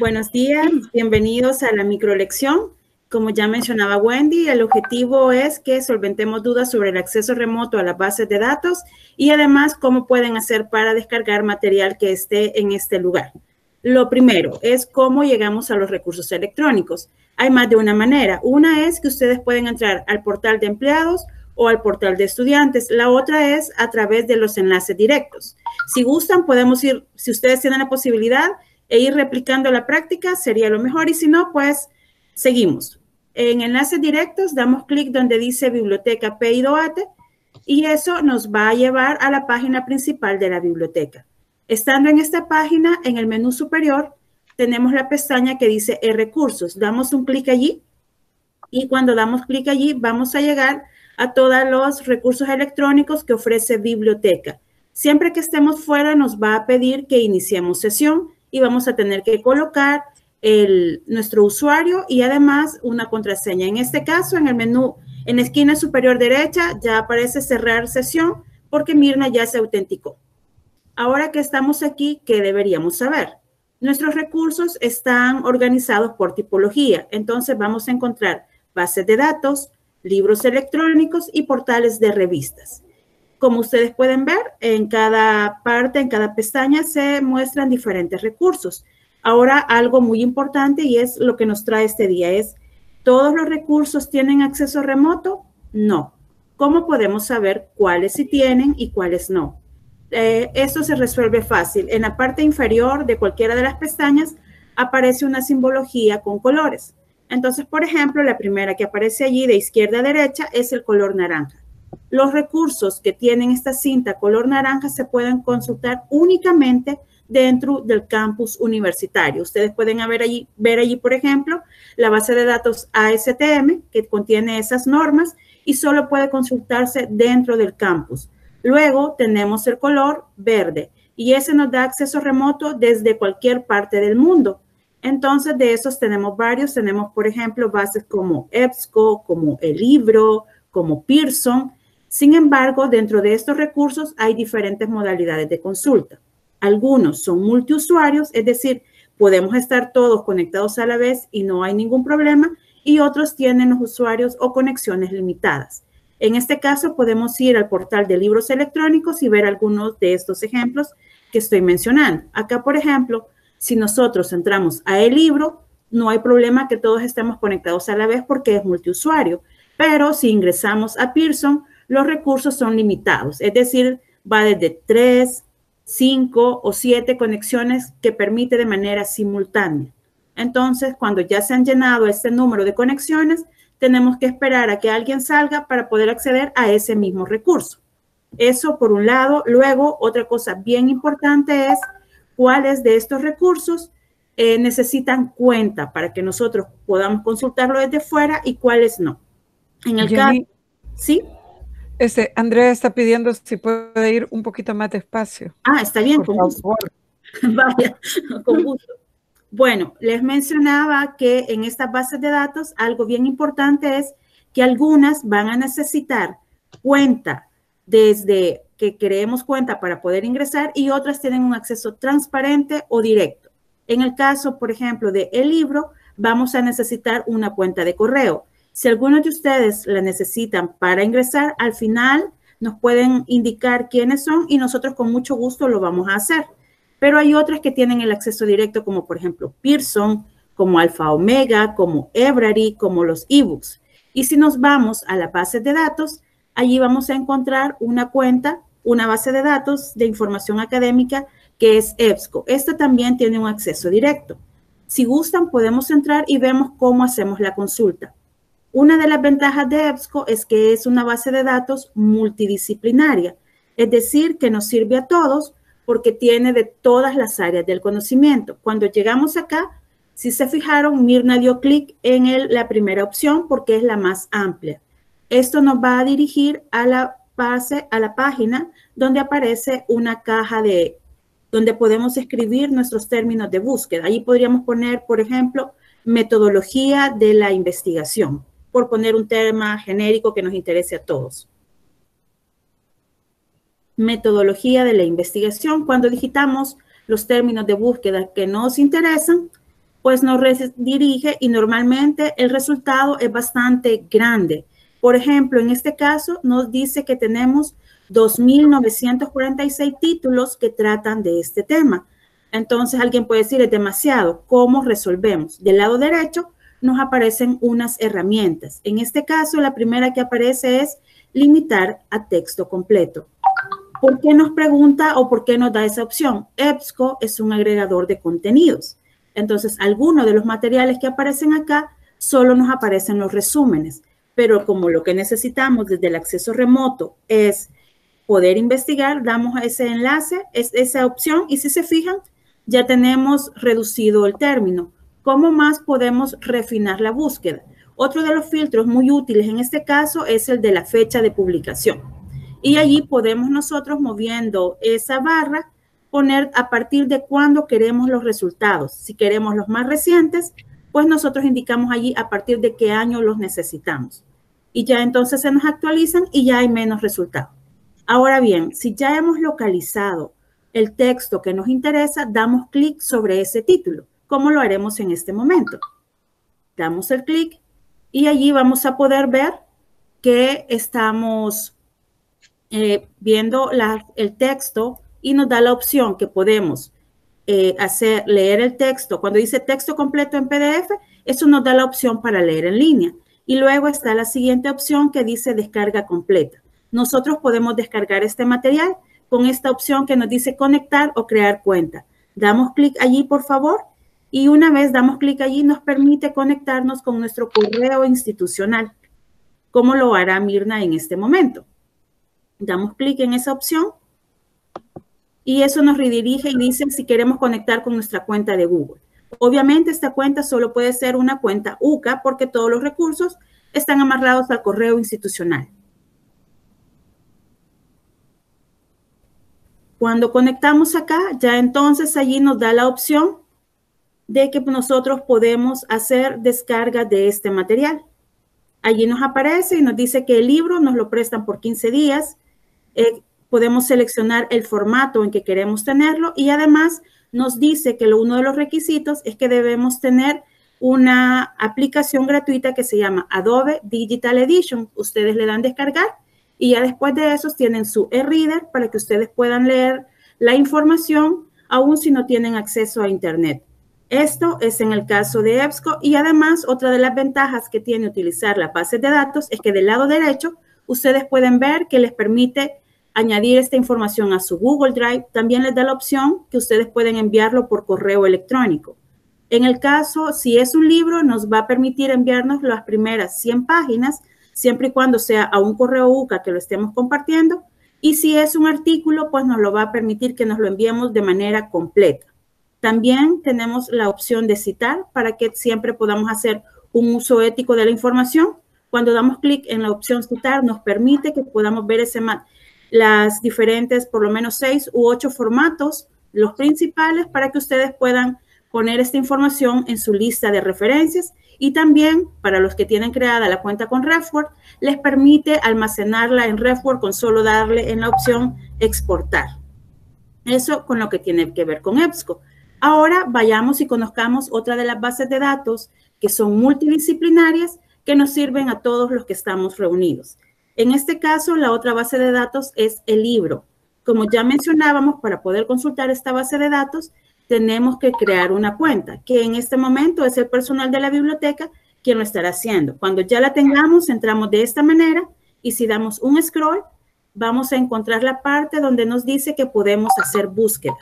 Buenos días, bienvenidos a la microlección. Como ya mencionaba Wendy, el objetivo es que solventemos dudas sobre el acceso remoto a las bases de datos y además cómo pueden hacer para descargar material que esté en este lugar. Lo primero es cómo llegamos a los recursos electrónicos. Hay más de una manera. Una es que ustedes pueden entrar al portal de empleados o al portal de estudiantes. La otra es a través de los enlaces directos. Si gustan, podemos ir, si ustedes tienen la posibilidad, e ir replicando la práctica sería lo mejor, y si no, pues seguimos. En enlaces directos damos clic donde dice Biblioteca PIDOATE y eso nos va a llevar a la página principal de la biblioteca. Estando en esta página, en el menú superior, tenemos la pestaña que dice recursos. Damos un clic allí y cuando damos clic allí vamos a llegar a todos los recursos electrónicos que ofrece biblioteca. Siempre que estemos fuera nos va a pedir que iniciemos sesión y vamos a tener que colocar nuestro usuario y además una contraseña. En este caso, en el menú, en la esquina superior derecha, ya aparece cerrar sesión porque Mirna ya se autenticó. Ahora que estamos aquí, ¿qué deberíamos saber? Nuestros recursos están organizados por tipología. Entonces vamos a encontrar bases de datos, libros electrónicos y portales de revistas. Como ustedes pueden ver, en cada parte, en cada pestaña, se muestran diferentes recursos. Ahora, algo muy importante y es lo que nos trae este día es, ¿todos los recursos tienen acceso remoto? No. ¿Cómo podemos saber cuáles sí tienen y cuáles no? Esto se resuelve fácil. En la parte inferior de cualquiera de las pestañas aparece una simbología con colores. Entonces, por ejemplo, la primera que aparece allí de izquierda a derecha es el color naranja. Los recursos que tienen esta cinta color naranja se pueden consultar únicamente dentro del campus universitario. Ustedes pueden ver allí, por ejemplo, la base de datos ASTM que contiene esas normas y solo puede consultarse dentro del campus. Luego tenemos el color verde y ese nos da acceso remoto desde cualquier parte del mundo. Entonces, de esos tenemos varios. Tenemos, por ejemplo, bases como EBSCO, como El Libro, como Pearson. Sin embargo, dentro de estos recursos hay diferentes modalidades de consulta. Algunos son multiusuarios, es decir, podemos estar todos conectados a la vez y no hay ningún problema, y otros tienen los usuarios o conexiones limitadas. En este caso, podemos ir al portal de libros electrónicos y ver algunos de estos ejemplos que estoy mencionando. Acá, por ejemplo, si nosotros entramos a El Libro, no hay problema que todos estemos conectados a la vez porque es multiusuario, pero si ingresamos a Pearson, los recursos son limitados, es decir, va desde 3, 5 o 7 conexiones que permite de manera simultánea. Entonces, cuando ya se han llenado este número de conexiones, tenemos que esperar a que alguien salga para poder acceder a ese mismo recurso. Eso por un lado. Luego, otra cosa bien importante es cuáles de estos recursos necesitan cuenta para que nosotros podamos consultarlo desde fuera y cuáles no. En el Jenny, caso, ¿sí? Andrea está pidiendo si puede ir un poquito más despacio. Ah, está bien, Por con gusto. favor. Vaya, con gusto. Bueno, les mencionaba que en estas bases de datos algo bien importante es que algunas van a necesitar cuenta desde que creemos cuenta para poder ingresar y otras tienen un acceso transparente o directo. En el caso, por ejemplo, de El Libro, vamos a necesitar una cuenta de correo. Si algunos de ustedes la necesitan para ingresar, al final nos pueden indicar quiénes son y nosotros con mucho gusto lo vamos a hacer. Pero hay otras que tienen el acceso directo, como por ejemplo Pearson, como Alfa Omega, como Ebrary, como los ebooks. Y si nos vamos a la base de datos, allí vamos a encontrar una cuenta, una base de datos de información académica que es EBSCO. Esta también tiene un acceso directo. Si gustan, podemos entrar y vemos cómo hacemos la consulta. Una de las ventajas de EBSCO es que es una base de datos multidisciplinaria, es decir, que nos sirve a todos porque tiene de todas las áreas del conocimiento. Cuando llegamos acá, si se fijaron, Mirna dio clic en la primera opción porque es la más amplia. Esto nos va a dirigir a la página donde aparece una caja donde podemos escribir nuestros términos de búsqueda. Ahí podríamos poner, por ejemplo, metodología de la investigación, por poner un tema genérico que nos interese a todos. Metodología de la investigación. Cuando digitamos los términos de búsqueda que nos interesan, pues nos redirige y normalmente el resultado es bastante grande. Por ejemplo, en este caso nos dice que tenemos 2.946 títulos que tratan de este tema. Entonces alguien puede decir, es demasiado, ¿cómo resolvemos? Del lado derecho nos aparecen unas herramientas. En este caso, la primera que aparece es limitar a texto completo. ¿Por qué nos pregunta o por qué nos da esa opción? EBSCO es un agregador de contenidos. Entonces, algunos de los materiales que aparecen acá solo nos aparecen los resúmenes. Pero como lo que necesitamos desde el acceso remoto es poder investigar, damos ese enlace, esa opción, y si se fijan, ya tenemos reducido el término. ¿Cómo más podemos refinar la búsqueda? Otro de los filtros muy útiles en este caso es el de la fecha de publicación. Y allí podemos nosotros, moviendo esa barra, poner a partir de cuándo queremos los resultados. Si queremos los más recientes, pues nosotros indicamos allí a partir de qué año los necesitamos. Y ya entonces se nos actualizan y ya hay menos resultados. Ahora bien, si ya hemos localizado el texto que nos interesa, damos clic sobre ese título, como lo haremos en este momento. Damos el clic y allí vamos a poder ver que estamos viendo el texto y nos da la opción que podemos leer el texto. Cuando dice texto completo en PDF, eso nos da la opción para leer en línea. Y luego está la siguiente opción que dice descarga completa. Nosotros podemos descargar este material con esta opción que nos dice conectar o crear cuenta. Damos clic allí, por favor, y una vez damos clic allí nos permite conectarnos con nuestro correo institucional, como lo hará Mirna en este momento. Damos clic en esa opción y eso nos redirige y dice si queremos conectar con nuestra cuenta de Google. Obviamente esta cuenta solo puede ser una cuenta UCA porque todos los recursos están amarrados al correo institucional. Cuando conectamos acá, ya entonces allí nos da la opción de que nosotros podemos hacer descarga de este material. Allí nos aparece y nos dice que el libro nos lo prestan por 15 días. Podemos seleccionar el formato en que queremos tenerlo y además nos dice que uno de los requisitos es que debemos tener una aplicación gratuita que se llama Adobe Digital Edition. Ustedes le dan descargar y ya después de eso tienen su e-reader para que ustedes puedan leer la información aún si no tienen acceso a Internet. Esto es en el caso de EBSCO y además otra de las ventajas que tiene utilizar las bases de datos es que del lado derecho ustedes pueden ver que les permite añadir esta información a su Google Drive. También les da la opción que ustedes pueden enviarlo por correo electrónico. En el caso, si es un libro, nos va a permitir enviarnos las primeras 100 páginas, siempre y cuando sea a un correo UCA que lo estemos compartiendo. Y si es un artículo, pues nos lo va a permitir que nos lo enviemos de manera completa. También tenemos la opción de citar para que siempre podamos hacer un uso ético de la información. Cuando damos clic en la opción citar, nos permite que podamos ver las diferentes, por lo menos 6 u 8 formatos, los principales, para que ustedes puedan poner esta información en su lista de referencias. Y también, para los que tienen creada la cuenta con RefWord, les permite almacenarla en RefWord con solo darle en la opción exportar. Eso con lo que tiene que ver con EBSCO. Ahora vayamos y conozcamos otra de las bases de datos que son multidisciplinarias que nos sirven a todos los que estamos reunidos. En este caso, la otra base de datos es el libro. Como ya mencionábamos, para poder consultar esta base de datos, tenemos que crear una cuenta, que en este momento es el personal de la biblioteca quien lo estará haciendo. Cuando ya la tengamos, entramos de esta manera y si damos un scroll, vamos a encontrar la parte donde nos dice que podemos hacer búsquedas.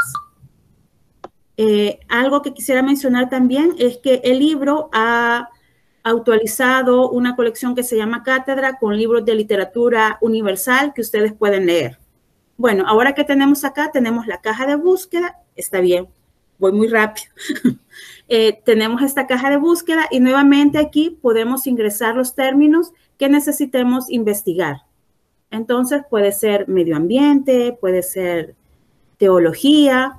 Algo que quisiera mencionar también es que el libro ha actualizado una colección que se llama Cátedra con libros de literatura universal que ustedes pueden leer. Bueno, ahora que tenemos acá, tenemos la caja de búsqueda. Está bien, voy muy rápido. Tenemos esta caja de búsqueda y nuevamente aquí podemos ingresar los términos que necesitemos investigar. Entonces puede ser medio ambiente, puede ser teología.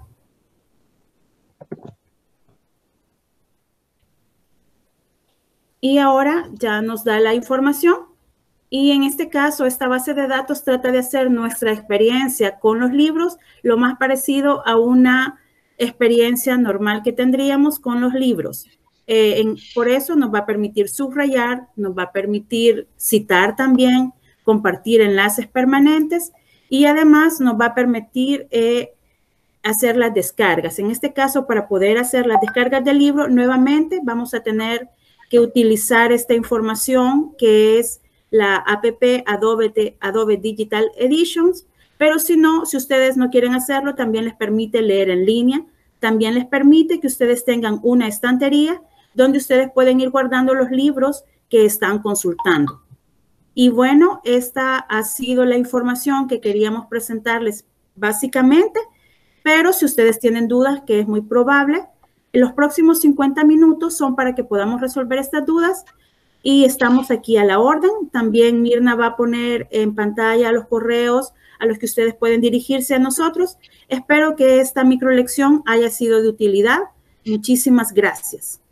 Y ahora ya nos da la información y en este caso esta base de datos trata de hacer nuestra experiencia con los libros lo más parecido a una experiencia normal que tendríamos con los libros. Por eso nos va a permitir subrayar, nos va a permitir citar también, compartir enlaces permanentes y además nos va a permitir hacer las descargas. En este caso, para poder hacer las descargas del libro, nuevamente vamos a tener que utilizar esta información que es la app Adobe Digital Editions, pero si no, si ustedes no quieren hacerlo, también les permite leer en línea, también les permite que ustedes tengan una estantería donde ustedes pueden ir guardando los libros que están consultando. Y bueno, esta ha sido la información que queríamos presentarles básicamente, pero si ustedes tienen dudas, que es muy probable, los próximos 50 minutos son para que podamos resolver estas dudas y estamos aquí a la orden. También Mirna va a poner en pantalla los correos a los que ustedes pueden dirigirse a nosotros. Espero que esta microlección haya sido de utilidad. Muchísimas gracias.